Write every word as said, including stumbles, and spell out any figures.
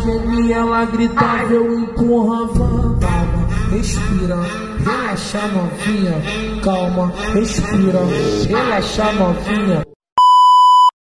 geme, ela gritava, eu empurrava. Calma, respira, relaxa novinha. Calma, respira, relaxa novinha.